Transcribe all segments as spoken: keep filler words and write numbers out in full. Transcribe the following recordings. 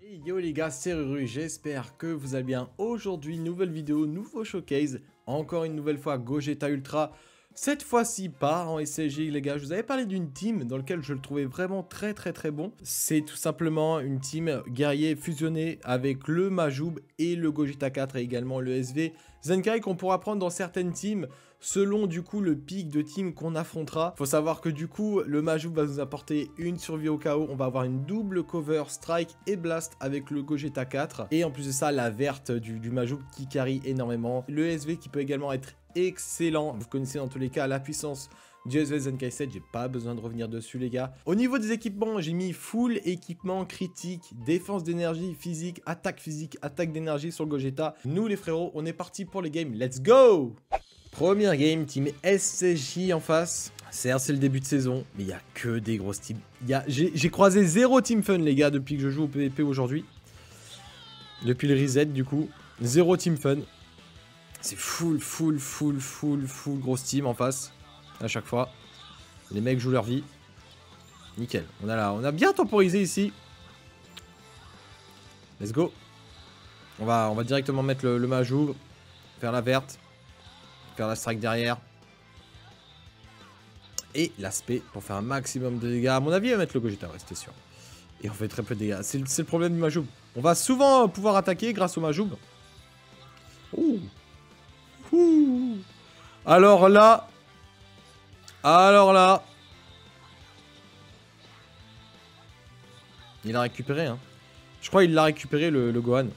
Et yo les gars, c'est Ruru, j'espère que vous allez bien. Aujourd'hui, nouvelle vidéo, nouveau showcase. Encore une nouvelle fois, Gogeta Ultra. Cette fois-ci, pas en S S J les gars. Je vous avais parlé d'une team dans laquelle je le trouvais vraiment très très très bon. C'est tout simplement une team guerrier fusionnée avec le Majoub et le Gogeta quatre et également le S V Zenkai qu'on pourra prendre dans certaines teams selon du coup le pic de team qu'on affrontera. Faut savoir que du coup le Majoub va nous apporter une survie au chaos. On va avoir une double cover strike et blast avec le Gogeta quatre. Et en plus de ça, la verte du, du Majoub qui carry énormément. Le S V qui peut également être excellent. Vous connaissez dans tous les cas la puissance du S V Zenkai sept, j'ai pas besoin de revenir dessus les gars. Au niveau des équipements, j'ai mis full équipement critique, défense d'énergie, physique, attaque physique, attaque d'énergie sur le Gogeta. Nous les frérots, on est parti pour les games, let's go! Première game, team S S J en face. Certes, c'est le début de saison, mais il n'y a que des grosses teams. J'ai croisé zéro team fun les gars depuis que je joue au P V P aujourd'hui. Depuis le reset du coup, zéro team fun. C'est full, full, full, full, full grosse team en face. À chaque fois. Les mecs jouent leur vie. Nickel. On a, là, on a bien temporisé ici. Let's go. On va, on va directement mettre le, le Majoub. Faire la verte. Faire la strike derrière. Et l'aspect pour faire un maximum de dégâts. À mon avis, il va mettre le Gogeta, ouais, c'était sûr. Et on fait très peu de dégâts. C'est le problème du Majoub. On va souvent pouvoir attaquer grâce au Majoub. Ouh. Ouh. Alors là. Alors là. Il a récupéré, hein. Je crois qu'il l'a récupéré, le, le Gohan.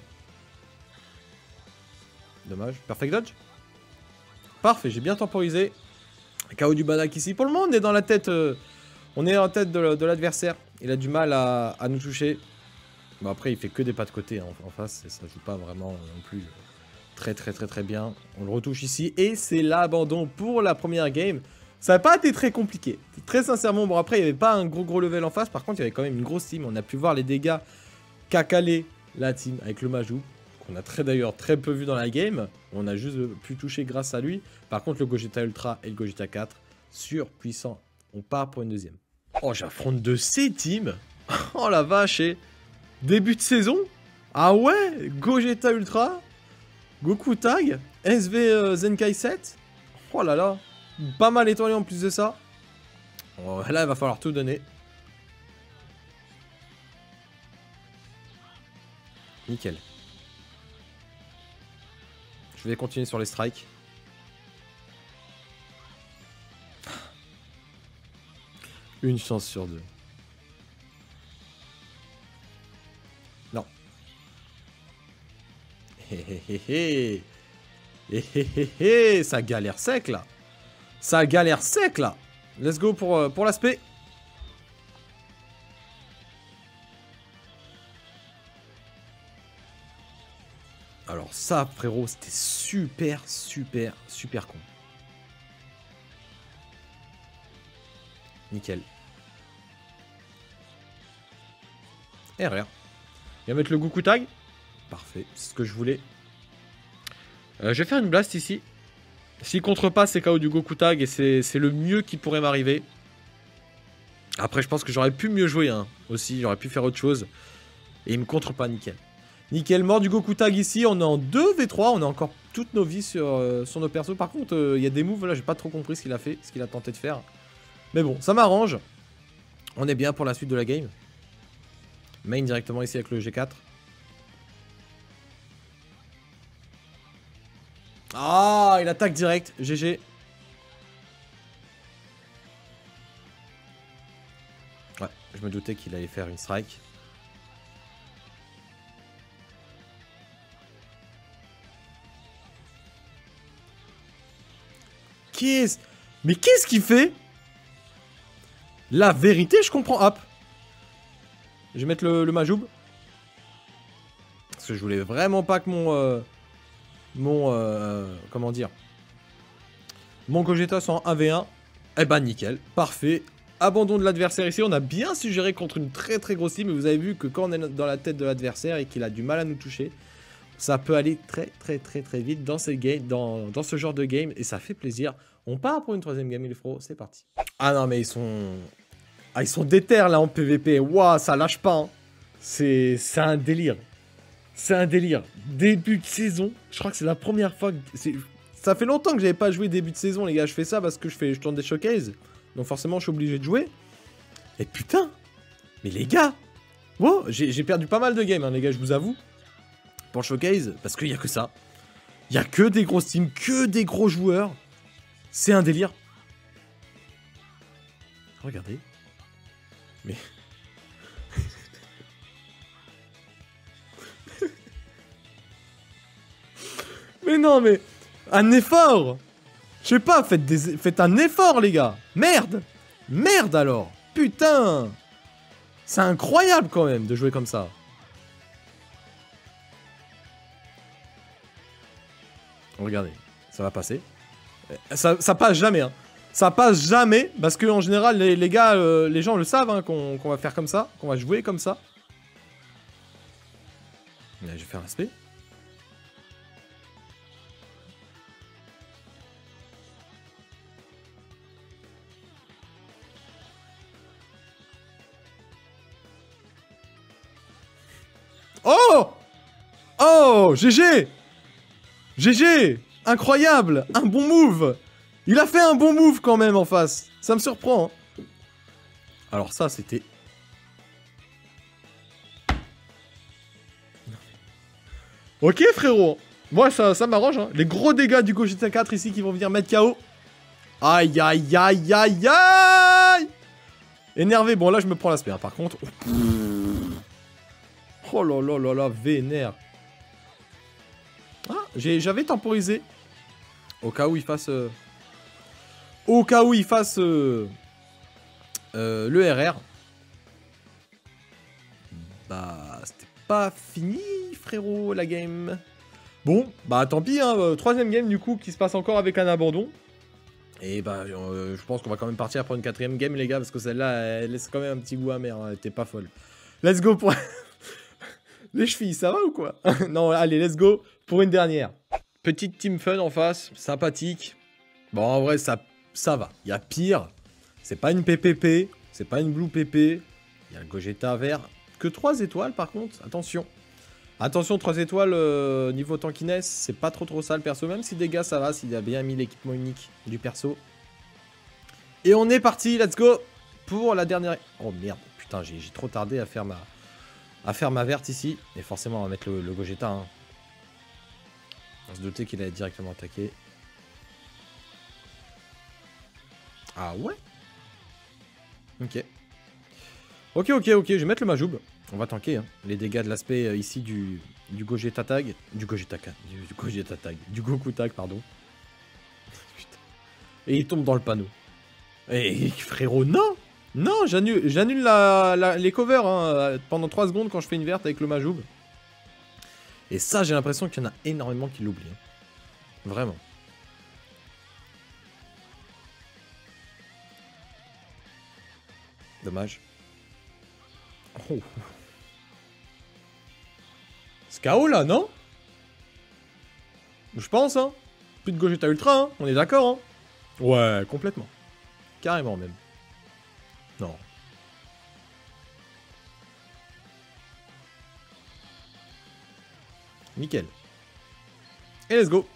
Dommage. Perfect dodge. Parfait, j'ai bien temporisé. K O du Badak ici. Pour le moment, on est dans la tête. Euh, on est en tête de, de l'adversaire. Il a du mal à, à nous toucher. Bon, après, il fait que des pas de côté hein, en face. Ça joue pas vraiment non plus très, très, très, très bien. On le retouche ici. Et c'est l'abandon pour la première game. Ça n'a pas été très compliqué. Très sincèrement, bon, après, il n'y avait pas un gros, gros level en face. Par contre, il y avait quand même une grosse team. On a pu voir les dégâts qu'a calé la team avec le Majoub. On a très d'ailleurs très peu vu dans la game. On a juste pu toucher grâce à lui. Par contre, le Gogeta Ultra et le Gogeta quatre, surpuissants. On part pour une deuxième. Oh, j'affronte de ces teams. Oh la vache. Et début de saison. Ah ouais, Gogeta Ultra, Goku Tag, S V euh, Zenkai sept. Oh là là. Pas mal étoilé en plus de ça. Oh, là, il va falloir tout donner. Nickel. Je vais continuer sur les strikes. Une chance sur deux. Non. Hé hé hé hé. Hé hé hé hé. Ça galère sec là. Ça galère sec là. Let's go pour, euh, pour l'aspect. Alors ça, frérot, c'était super, super, super con. Nickel. R R. Il va mettre le Goku Tag. Parfait, c'est ce que je voulais. Euh, je vais faire une blast ici. S'il contre pas, c'est K O du Goku Tag et c'est le mieux qui pourrait m'arriver. Après, je pense que j'aurais pu mieux jouer hein, aussi. J'aurais pu faire autre chose. Et il me contre pas, nickel. Nickel, mort du Goku Tag ici. On est en deux v trois. On a encore toutes nos vies sur, euh, sur nos persos. Par contre, il euh, y a des moves là. J'ai pas trop compris ce qu'il a fait, ce qu'il a tenté de faire. Mais bon, ça m'arrange. On est bien pour la suite de la game. Main directement ici avec le G quatre. Ah, il attaque direct. G G. Ouais, je me doutais qu'il allait faire une strike. Qu'est-ce... Mais qu'est-ce qu'il fait? La vérité, je comprends. Hop. Je vais mettre le, le Majoub. Parce que je voulais vraiment pas que mon... Euh, mon... Euh, comment dire Mon Gogeta soit en un v un. Eh ben nickel. Parfait. Abandon de l'adversaire ici. On a bien suggéré contre une très très grosse team. Mais vous avez vu que quand on est dans la tête de l'adversaire et qu'il a du mal à nous toucher, ça peut aller très très très très vite dans, cette game, dans, dans ce genre de game. Et ça fait plaisir. On part pour une troisième game, les frots. C'est parti. Ah non, mais ils sont... Ah, ils sont déter là en P V P. Waouh, ça lâche pas. Hein. C'est un délire. C'est un délire. Début de saison, je crois que c'est la première fois que... Ça fait longtemps que j'avais pas joué début de saison, les gars. Je fais ça parce que je, fais... je tourne des showcases. Donc forcément, je suis obligé de jouer. Et putain, mais les gars, wow, j'ai perdu pas mal de games, hein, les gars, je vous avoue. Pour showcase, parce qu'il y a que ça. Il y a que des grosses teams, que des gros joueurs. C'est un délire. Regardez. Mais... mais non, mais... Un effort. Je sais pas, faites, des... faites un effort, les gars. Merde. Merde, alors. Putain. C'est incroyable, quand même, de jouer comme ça. Regardez. Ça va passer. Ça, ça passe jamais, hein. Ça passe jamais, parce que en général, les, les gars, euh, les gens le savent, hein, qu'on qu'on va faire comme ça, qu'on va jouer comme ça. Là, je vais faire un aspect. Oh! Oh! G G! G G! Incroyable! Un bon move! Il a fait un bon move quand même en face. Ça me surprend. Hein. Alors ça, c'était... Ok, frérot. Moi, ça, ça m'arrange. Hein. Les gros dégâts du Gogeta quatre ici qui vont venir mettre K O. Aïe, aïe, aïe, aïe, aïe! Énervé. Bon, là, je me prends l'aspect. Hein, par contre... Oh là là là là, vénère. Ah, j'avais temporisé. Au cas où il fasse... Euh... Au cas où il fasse euh, euh, le R R. Bah, c'était pas fini, frérot, la game. Bon, bah tant pis, hein, euh, troisième game du coup qui se passe encore avec un abandon. Et bah, euh, je pense qu'on va quand même partir pour une quatrième game, les gars, parce que celle-là, elle laisse quand même un petit goût amer, hein, elle était pas folle. Let's go pour... Les chevilles, ça va ou quoi? Non, allez, let's go pour une dernière. Petite team fun en face, sympathique. Bon, en vrai, ça... Ça va, il y a pire. C'est pas une P P P, c'est pas une Blue P P. Il y a le Gogeta vert. Que trois étoiles par contre, attention. Attention, trois étoiles euh, niveau tankiness, c'est pas trop trop sale perso. Même si dégâts ça va, s'il a bien mis l'équipement unique du perso. Et on est parti, let's go pour la dernière... Oh merde, putain, j'ai trop tardé à faire ma... à faire ma verte ici. Et forcément, on va mettre le, le Gogeta. Hein. On se doutait qu'il allait directement attaquer. Ah ouais? Ok. Ok, ok, ok, je vais mettre le Majoub. On va tanker, hein. Les dégâts de l'aspect euh, ici du, du Gogeta Tag. Du Gogeta Tag. Du, du Gogeta Tag. Du Goku Tag, pardon. Putain. Et il tombe dans le panneau. Et frérot, non! Non, j'annule la, la, les covers hein, pendant trois secondes quand je fais une verte avec le Majoub. Et ça, j'ai l'impression qu'il y en a énormément qui l'oublient. Vraiment. Dommage. Oh. C'est K O là, non? Je pense, hein. Plus de Gogeta Ultra, hein. On est d'accord, hein. Ouais, complètement. Carrément, même. Non. Nickel. Et let's go.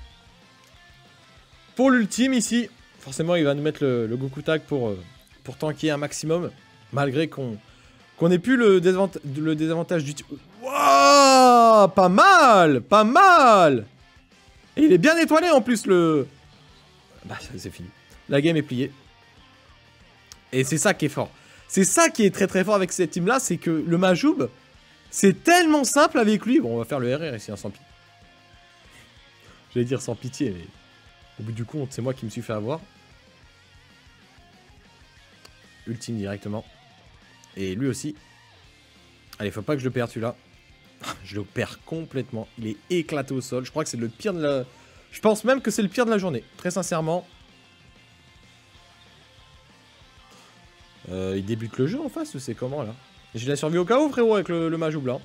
Pour l'ultime, ici, forcément, il va nous mettre le, le Goku Tag pour... Euh, pour tanker un maximum, malgré qu'on qu'on ait plus le, désavant le désavantage du... Wouah, pas mal, pas mal. Et il est bien étoilé en plus, le... Bah, c'est fini. La game est pliée. Et c'est ça qui est fort. C'est ça qui est très très fort avec cette team-là, c'est que le Majoub, c'est tellement simple avec lui. Bon, on va faire le R R ici, hein, sans pitié. J'allais dire sans pitié, mais... Au bout du compte, c'est moi qui me suis fait avoir. Ultime directement. Et lui aussi. Allez, faut pas que je le perde celui-là. Je le perds complètement. Il est éclaté au sol. Je crois que c'est le pire de la... Je pense même que c'est le pire de la journée. Très sincèrement. Euh, il débute le jeu en face ou c'est comment là? J'ai la survie au cas où frérot avec le, le Majoub blanc.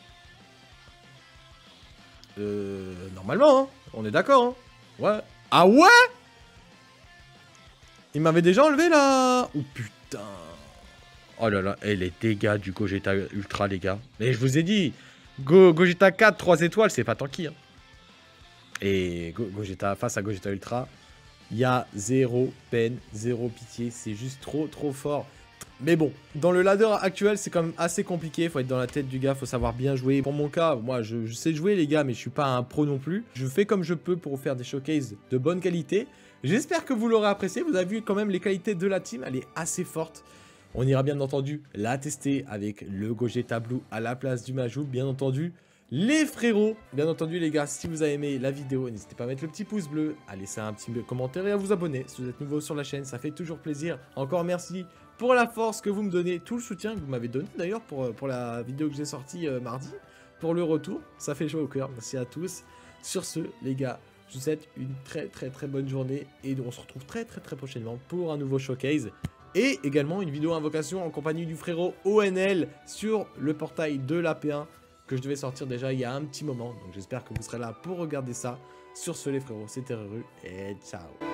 Euh... Normalement hein. On est d'accord hein. Ouais. Ah ouais? Il m'avait déjà enlevé là. Oh putain. Oh là là, et les dégâts du Gogeta Ultra, les gars. Mais je vous ai dit, Go Gogeta quatre, trois étoiles, c'est pas tanky. Hein. Et Go Gogeta, face à Gogeta Ultra, il y a zéro peine, zéro pitié. C'est juste trop, trop fort. Mais bon, dans le ladder actuel, c'est quand même assez compliqué. Faut être dans la tête du gars, faut savoir bien jouer. Pour mon cas, moi, je, je sais jouer, les gars, mais je suis pas un pro non plus. Je fais comme je peux pour vous faire des showcases de bonne qualité. J'espère que vous l'aurez apprécié. Vous avez vu quand même les qualités de la team. Elle est assez forte. On ira bien entendu la tester avec le Gogeta Blue à la place du Majou, bien entendu. Les frérots, bien entendu les gars, si vous avez aimé la vidéo, n'hésitez pas à mettre le petit pouce bleu, à laisser un petit commentaire et à vous abonner si vous êtes nouveau sur la chaîne, ça fait toujours plaisir. Encore merci pour la force que vous me donnez, tout le soutien que vous m'avez donné d'ailleurs pour, pour la vidéo que j'ai sortie euh, mardi, pour le retour, ça fait chaud au cœur, merci à tous. Sur ce les gars, je vous souhaite une très très très bonne journée et on se retrouve très très très prochainement pour un nouveau showcase. Et également une vidéo invocation en compagnie du frérot O N L sur le portail de l'A P un que je devais sortir déjà il y a un petit moment. Donc j'espère que vous serez là pour regarder ça. Sur ce les frérots, c'était Ruru et ciao.